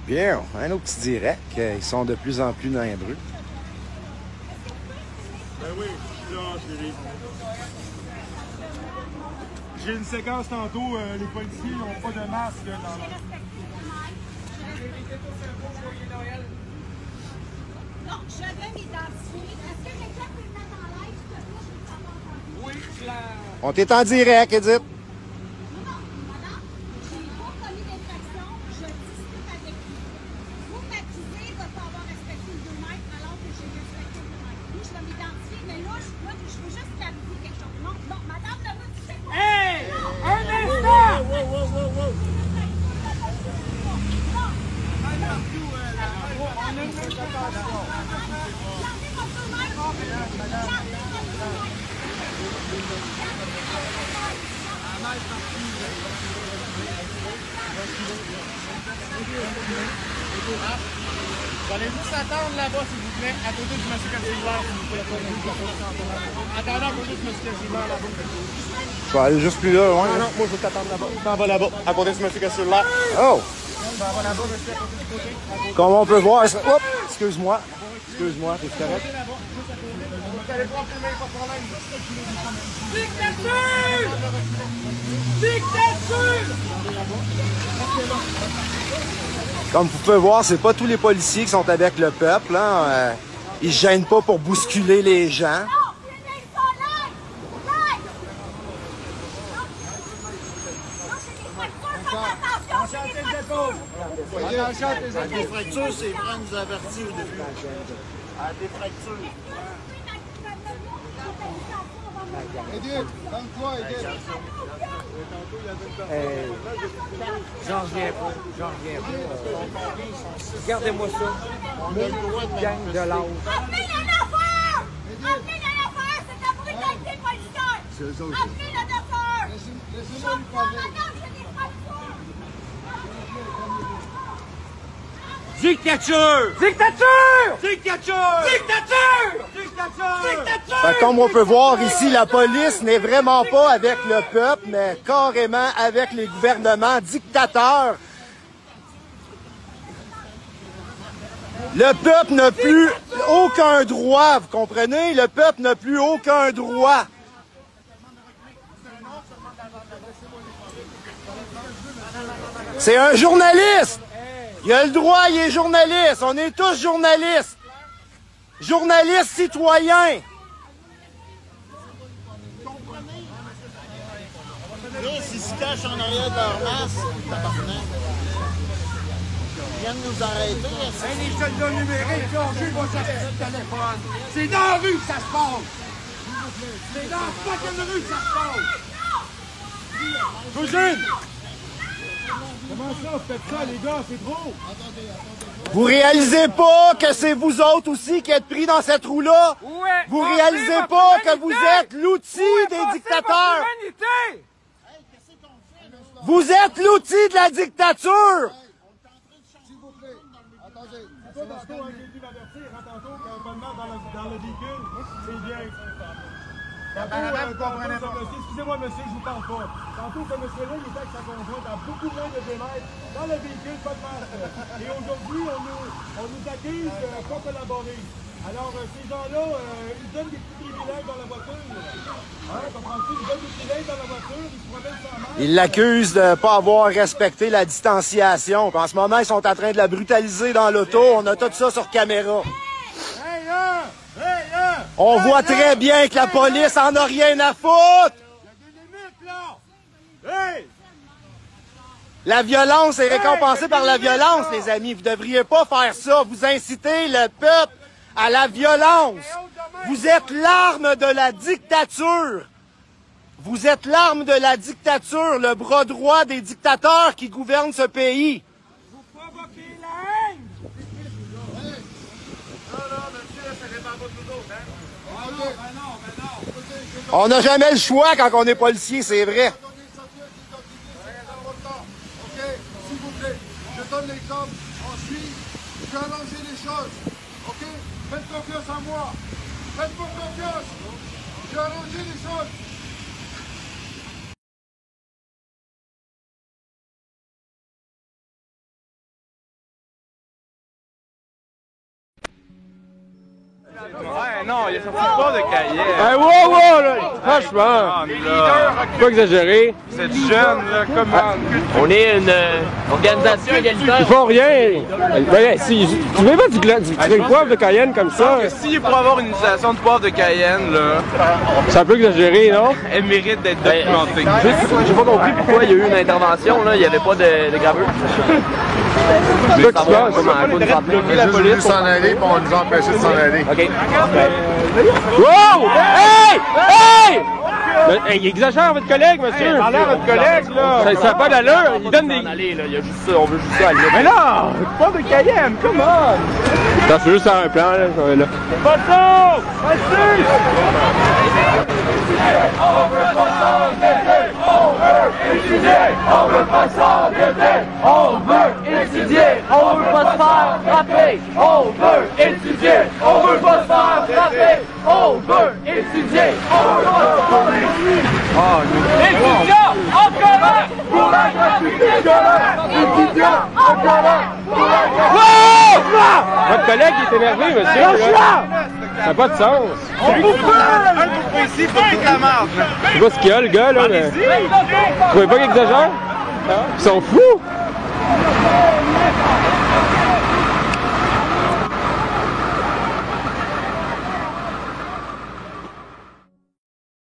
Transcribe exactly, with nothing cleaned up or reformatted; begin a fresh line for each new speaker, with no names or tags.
Bien, un autre petit direct. Ils sont de plus en plus nombreux.
Ben oui, je suis là, chérie. J'ai une séquence tantôt, euh, les policiers n'ont pas de masque dans leur...
Non, je vais m'identifier. Est-ce que quelqu'un peut me mettre en live, s'il te plaît? Je ne pas entendu.
Oui, je la...
On t'est en direct, Edith.
Non, madame, j'ai pas commis d'infraction. Je discute avec vous. Vous m'accusez de ne pas avoir respecté le deux mètres alors que j'ai respecté le deux mètres. Oui, je vais m'identifier, mais là, je, là, je veux juste clarifier quelque chose. Non, non, madame, ne me touchez pas.
Hey!
Non,
Un instant!
non,
Wow, wow, wow, wow! Vous allez juste attendre là-bas, s'il vous plaît, à côté du monsieur Cassivert, s'il vous plaît. Attendez à côté du monsieur Cassivert, là-bas.
Je vais aller juste plus là, loin.
Non, non, moi je veux t'attendre là-bas. Tu t'en vas là-bas, à côté du monsieur Cassivert.
Oh!
Tu t'en vas là-bas, monsieur, à côté du côté. À côté.
Comme on peut voir... ça- Oups! Excuse-moi. Excuse-moi, t'es correct?
Vous allez pouvoir filmer, pas de problème. Dictature! Dictature!
Comme vous pouvez voir, c'est pas tous les policiers qui sont avec le peuple. Hein. Euh, ils se gênent pas pour bousculer les gens.
non, filmez ça, live! Live! Non, j'ai des fractures, faites attention, j'ai des fractures!
Attention, tes
À des fractures, c'est Franck nous a averti au début. À des fractures.
Edith, donne-toi, Edith.
J'en reviens pas, j'en reviens pas. Regardez-moi ça.
On a le droit de
Gang de l'âge.
Appelez le neuf heures! Appelez le neuf heures, c'est la brutalité policière! Appelez le neuf heures! Je
Laissez-moi lui
prends
parler.
madame, j'ai des fractures!
Dictature! Dictature! Dictature! Dictature! Dictature! Dictature!
Fait que comme on peut voir ici, la police n'est vraiment pas avec le peuple, mais carrément avec les gouvernements dictateurs. Le peuple n'a plus aucun droit, vous comprenez? Le peuple n'a plus aucun droit. C'est un journaliste! Il a le droit, il est journaliste. On est tous journalistes. Journalistes citoyens.
Là, s'ils se cachent en arrière de leur masque, tabarnak. Ils viennent nous arrêter.
Hey, les soldats numériques, là, je vais chercher le téléphone. C'est dans la rue que ça se passe. C'est dans la fucking rue que ça se passe.
Cousine! Comment ça, vous faites ça, les gars? C'est trop!
Vous réalisez pas que c'est vous autres aussi qui êtes pris dans cette roue-là?
Ouais,
Vous
passez
réalisez
votre
pas que
humanité.
vous êtes l'outil
Ouais,
des
passez
dictateurs?
votre humanité.
Vous êtes l'outil de la dictature!
S'il vous plaît, attendez. C'est pas tantôt, hein, j'ai dû m'avertir, hein, tantôt, qu'un bonnement dans le, dans le véhicule, c'est bien. Tantôt, euh, tantôt, ce monsieur, excusez-moi, monsieur, je vous parle pas. Tantôt, ce monsieur-là, il était avec sa conjointe à beaucoup moins de deux mètres, dans le véhicule, pas de masque. Et aujourd'hui, on nous, on nous accuse de ne pas collaborer. Alors, euh, ces gens-là, euh, ils donnent des petits privilèges dans la voiture. Hein, comprends-tu? Ils donnent des privilèges dans la voiture, ils se promènent sans masque.
Ils l'accusent de ne pas avoir respecté la distanciation. Puis en ce moment, ils sont en train de la brutaliser dans l'auto. On a tout ça sur caméra.
Hey, là! Hey, là!
On voit très bien que la police en a rien à foutre!
Il y a des limites, là! Hey!
La violence est récompensée par la violence, les amis. Vous devriez pas faire ça. Vous incitez le peuple à la violence. Vous êtes l'arme de la dictature. Vous êtes l'arme de la dictature, le bras droit des dictateurs qui gouvernent ce pays.
Vous provoquez la haine! Non, non, monsieur, ça dépend pas de nous autres, hein? Ah non, ben non, ben non!
On n'a jamais le choix quand on est policier, c'est vrai.
OK, s'il vous plaît, je donne l'exemple. Ensuite, je vais arranger les choses. OK? Faites confiance en moi. Faites-moi confiance. Je vais arranger les choses.
non, il a sorti le port de Cayenne.
Hey, wow, wow, là! Franchement! Faut pas exagérer.
Cette jeune, là, comment?
On est une euh, organisation égalitaire.
Ils font rien! Ben, si, tu veux pas du, du, du, du poivre de Cayenne comme ça?
Si pour avoir une utilisation de poivre de Cayenne, là,
c'est un peu exagéré, non?
Elle mérite d'être documentée.
Ben, j'ai pas compris pourquoi il y a eu une intervention, là, il n'y avait pas de, de graveur.
C'est ça qui se passe.
On a juste voulu s'en aller, puis on nous a empêché de s'en aller.
OK.
Wow! Hey! Hey! Mais, hey, il exagère, votre collègue, monsieur!
Hey, parlez à votre collègue, là!
Ça n'a pas d'allure, il donne des...
Aller, là, il y a juste ça, on veut juste ça aller.
Mais là! Pas de Cayenne, come on!
Ça, c'est juste un plan, là. là.
Pas de son! Vas-y!
On veut pas s'engager! On veut étudier! On veut pas s'engager! On veut étudier! On veut pas se faire frapper! On veut étudier! On veut pas se faire frapper! On veut étudier! On veut pas se faire étudiants en colère pour la gratuité scolaire! Étudiants en colère pour la gratuité scolaire!
Votre collègue il est énervé, monsieur. Là. Ça n'a pas de sens.
On vous parle! Un coup ici pour toute la merde!
Je sais pas ce qu'il y a, le gars, là, mais... Vous trouvez pas qu'il exagère? Ils sont fous!